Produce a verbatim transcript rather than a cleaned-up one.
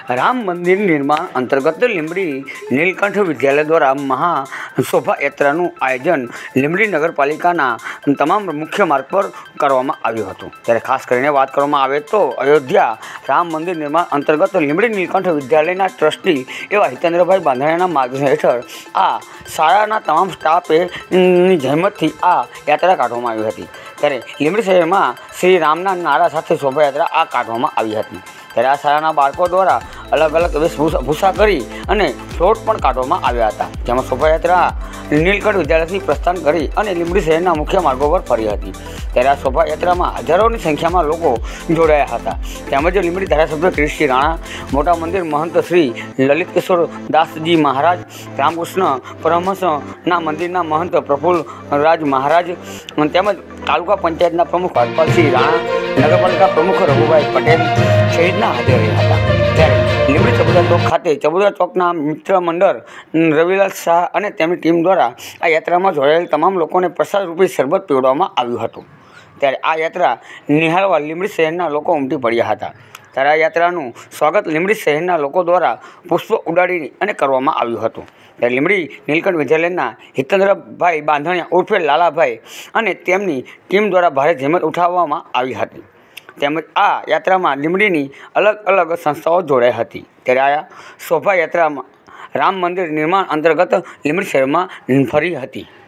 राम मंदिर निर्माण अंतर्गत લીંબડી નીલકંઠ વિદ્યાલય द्वारा महा शोभा यात्राનું आयोजन લીંબડી नगरपालिकाના તમામ मुख्य मार्ग पर કરવામાં આવ્યું હતું। ત્યારે ખાસ કરીને વાત કરવામાં આવે તો અયોધ્યા રામ મંદિર નિર્માણ અંતર્ગત લીંબડી નીલકંઠ વિદ્યાલયના ટ્રસ્ટી એવા હિતેન્દ્રભાઈ બાંધાણીના માર્ગદર્શન હેઠળ આ શાળાના તમામ સ્ટાફે ની જહેમતથી આ યાત્રા કાઢવામાં આવી હતી। ત્યારે લીંબડી શહેરમાં શ્રી રામના નારા સાથે શોભાયાત્રા આ કાઢવામાં આવી હતી। ત્યારે આ શાળાના બાળકો દ્વારા अलग अलग वेशभूषा करी अने फ्लोट पण काढवामां आव्या हता, जेमां शोभायात्रा नीलकंठ विद्यालयथी प्रस्थान करी अने લીંબડી शहेरना मुख्य मार्गो पर फरी हती। त्यारे आ शोभायात्रामां हजारोनी संख्यामां लोको जोडाया हता। તેમજ લીંબડી ધારાसभ्य क्रिश्ची राणा, मोटा मंदिर महंत श्री ललित किशोर दासजी महाराज, रामकृष्ण परमहंसना मंदिरना महंत प्रफुल्ल राज महाराज તેમજ तालुका पंचायतना प्रमुख हरपालसिंह राणा, नगरपालिका प्रमुख रघुभाई पटेल सहितना हाजर रह्या हता। त्यारे લીંબડી चबुतरा चौक खाते चबुतरा चौकना मित्र मंडल रविलाल शाह અને તેમની ટીમ દ્વારા આ યાત્રામાં જોડાયેલ તમામ લોકોને પ્રસાદ રૂપી શરબત પીવડાવવામાં આવ્યું હતું। ત્યારે આ યાત્રા નિહાળવા લીંબડી શહેરના લોકો ઉમટી પડ્યા હતા। ત્યારે આ યાત્રાનું સ્વાગત લીંબડી શહેરના લોકો દ્વારા પુષ્પ ઉડાડી અને કરવામાં આવ્યું હતું। ત્યારે લીંબડી નીલકંઠ વિદ્યાલયના હિતેન્દ્રભાઈ બાંધાણીયા ઉર્ફે લાલાભાઈ અને તેમની ટીમ દ્વારા ભારે જહેમત ઉઠાવવામાં આવી હતી। તેમજ આ યાત્રામાં લીંબડીની અલગ અલગ સંસ્થાઓ જોડાઈ હતી। ત્યારે આ શોભાયાત્રામાં રામ મંદિર નિર્માણ અંતર્ગત લીંબડી શહેરમાં ફરી હતી।